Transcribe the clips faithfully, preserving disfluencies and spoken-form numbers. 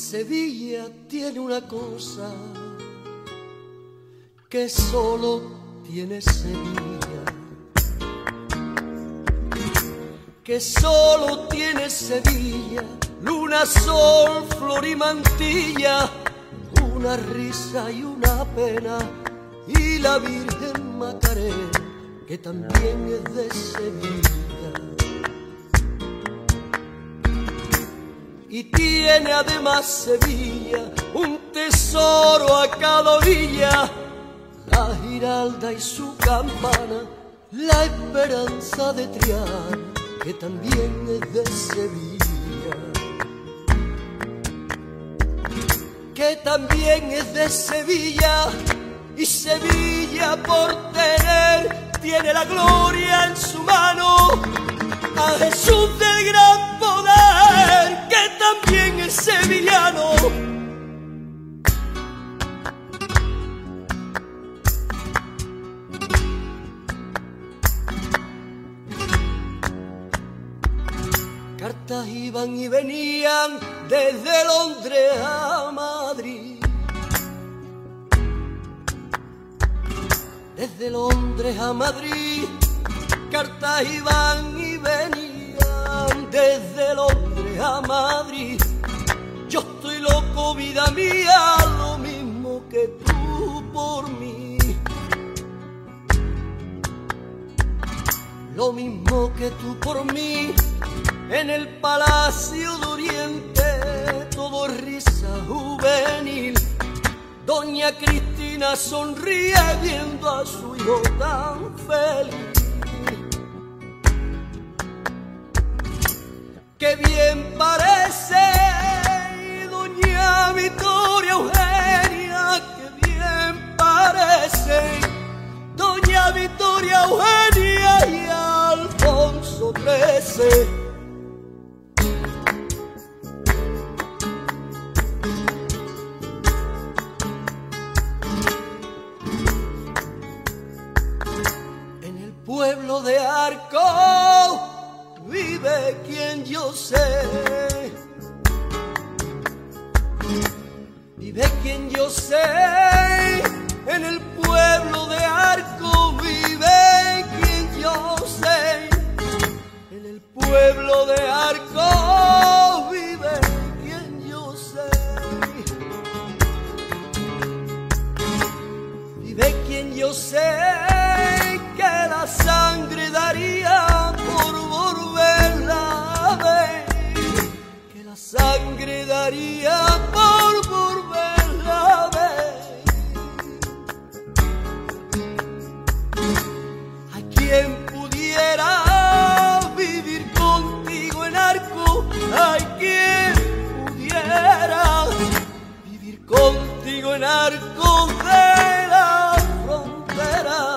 Sevilla tiene una cosa que solo tiene Sevilla, que solo tiene Sevilla, luna, sol, flor y mantilla, una risa y una pena, y la Virgen Macarena, que también es de Sevilla. Y tiene además Sevilla un tesoro a cada orilla, la Giralda y su campana, la Esperanza de Triana, que también es de Sevilla, que también es de Sevilla. Y Sevilla por tener tiene la gloria en su mano a Jesús del gran poder, que también es sevillano. Cartas iban y venían desde Londres a Madrid, desde Londres a Madrid. Cartas iban y venían desde Londres a Madrid. Yo estoy loco, vida mía, lo mismo que tú por mí, lo mismo que tú por mí. En el Palacio de Oriente todo es risa juvenil. Doña Cristina sonríe viendo a su hijo tan feliz. ¡Qué bien parece doña Victoria Eugenia! ¡Qué bien parece doña Victoria Eugenia y Alfonso trece! En el pueblo de Arco vive quien yo sé, vive quien yo sé. En el pueblo de Arco vive quien yo sé, en el pueblo de Arco vive quien yo sé, vive quien yo sé, que la sangre daría por volverla a ver, que la sangre daría por volverla a ver. Hay quien pudiera vivir contigo en Arco, hay quien pudiera vivir contigo en Arco de la Frontera.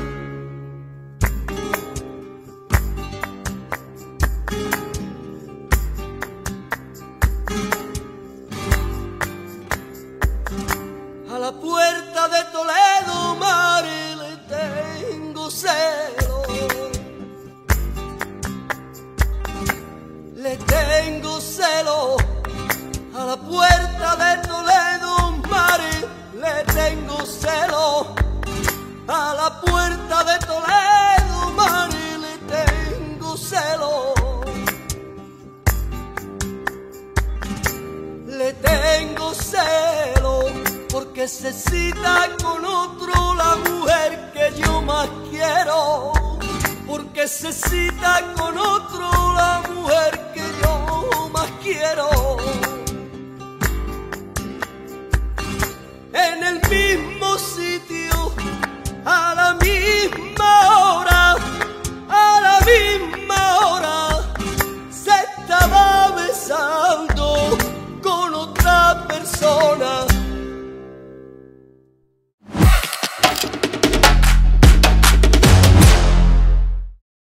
A la puerta de Toledo, Mari, le tengo celo, le tengo celo. A la puerta de Toledo, Mari, le tengo celo. A la puerta de Toledo, Mari, le tengo celo. Le tengo celo porque se cita con otro la mujer que yo más quiero, porque se cita con otro la mujer que yo más quiero.